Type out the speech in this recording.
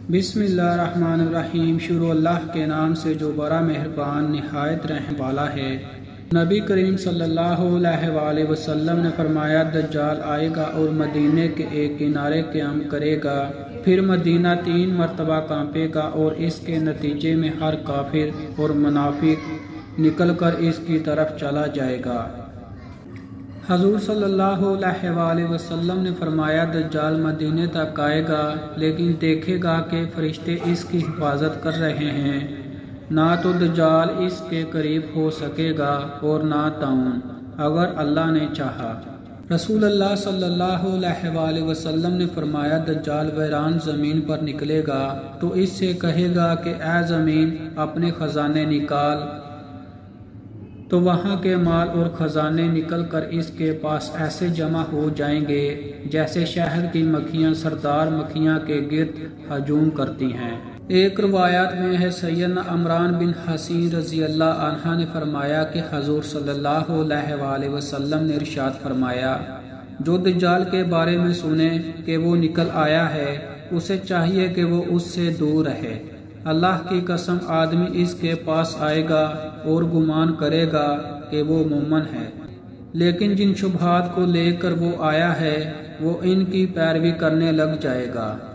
بسم اللہ الرحمن الرحیم۔ شروع اللہ کے نام سے جو بڑا مہربان نہایت رحم والا ہے۔ نبی کریم صلی اللہ علیہ وآلہ وسلم نے فرمایا، دجال آئے گا اور مدینے کے ایک کنارے قیام کرے گا، پھر مدینہ 3 مرتبہ کانپے گا اور اس کے نتیجے میں ہر کافر اور منافق نکل کر اس کی طرف چلا جائے گا۔ حضور صلی اللہ علیہ وآلہ وسلم نے فرمایا، دجال مدینے تک آئے گا لیکن دیکھے گا کہ فرشتے اس کی حفاظت کر رہے ہیں، نہ تو دجال اس کے قریب ہو سکے گا اور نہ طاعون، اگر اللہ نے چاہا۔ رسول اللہ صلی اللہ علیہ وآلہ وسلم نے فرمایا، دجال ویران زمین پر نکلے گا تو اس سے کہے گا کہ اے زمین اپنے خزانے نکال، تو وہاں کے مال اور خزانے نکل کر اس کے پاس ایسے جمع ہو جائیں گے جیسے شہد کی مکھیاں سردار مکھیاں کے گرد ہجوم کرتی ہیں۔ ایک روایت میں ہے، سیدنا عمران بن حسین رضی اللہ عنہ نے فرمایا کہ حضور صلی اللہ علیہ وآلہ وسلم نے ارشاد فرمایا، جو دجال کے بارے میں سنے کہ وہ نکل آیا ہے، اسے چاہیے کہ وہ اس سے دور رہے۔ اللہ کی قسم، آدمی اس کے پاس آئے گا اور گمان کرے گا کہ وہ مومن ہے، لیکن جن شبہات کو لے کر وہ آیا ہے وہ ان کی پیروی کرنے لگ جائے گا۔